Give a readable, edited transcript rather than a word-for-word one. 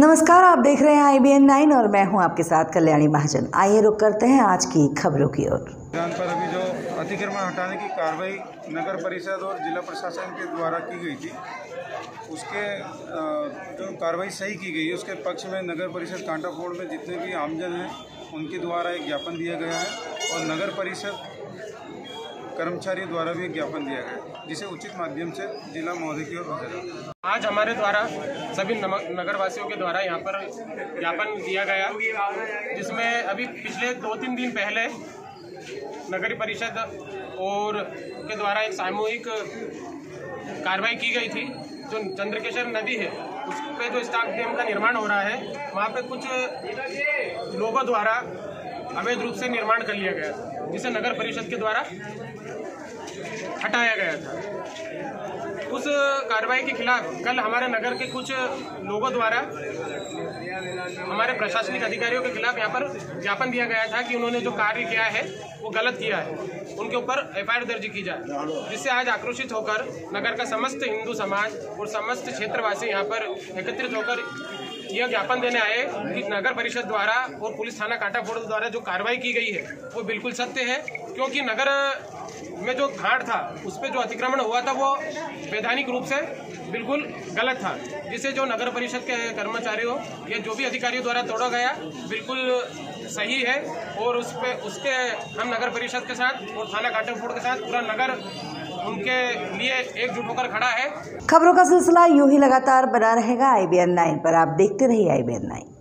नमस्कार, आप देख रहे हैं IBN 9 और मैं हूं आपके साथ कल्याणी महाजन। आइए रुक करते हैं आज की खबरों की ओर। पर अभी जो अतिक्रमण हटाने की कार्रवाई नगर परिषद और जिला प्रशासन के द्वारा की गई थी, उसके जो कार्रवाई सही की गई है उसके पक्ष में नगर परिषद कांटाफोड़ में जितने भी आमजन हैं उनके द्वारा एक ज्ञापन दिया गया है और नगर परिषद कर्मचारियों द्वारा भी एक ज्ञापन दिया गया है, जिसे उचित माध्यम से जिला महोदय की ओर भेजा। आज हमारे द्वारा सभी नगरवासियों के द्वारा यहाँ पर ज्ञापन दिया गया, जिसमें अभी पिछले 2-3 दिन पहले नगर परिषद और के द्वारा एक सामूहिक कार्रवाई की गई थी। जो चंद्रकेश्वर नदी है उस पर जो स्टॉक डैम का निर्माण हो रहा है, वहाँ पे कुछ लोगों द्वारा अवैध रूप से निर्माण कर लिया गया था, जिसे नगर परिषद के द्वारा हटाया गया था। उस कार्रवाई के खिलाफ कल हमारे नगर के कुछ लोगों द्वारा हमारे प्रशासनिक अधिकारियों के खिलाफ यहाँ पर ज्ञापन दिया गया था कि उन्होंने जो कार्य किया है वो गलत किया है, उनके ऊपर FIR दर्ज की जाए। जिससे आज आक्रोशित होकर नगर का समस्त हिंदू समाज और समस्त क्षेत्रवासी यहाँ पर एकत्रित होकर यह ज्ञापन देने आए कि नगर परिषद द्वारा और पुलिस थाना कांटाफोड़ द्वारा जो कार्रवाई की गई है वो बिल्कुल सत्य है, क्योंकि नगर में जो घाट था उस पर जो अतिक्रमण हुआ था वो वैधानिक रूप से बिल्कुल गलत था, जिसे जो नगर परिषद के कर्मचारियों या जो भी अधिकारियों द्वारा तोड़ा गया बिल्कुल सही है। और उसके हम नगर परिषद के साथ और थाना कांटाफोड़ के साथ पूरा नगर उनके लिए एकजुट होकर खड़ा है। खबरों का सिलसिला यूं ही लगातार बना रहेगा IBN 9 पर। आप देखते रहिए IBN 9।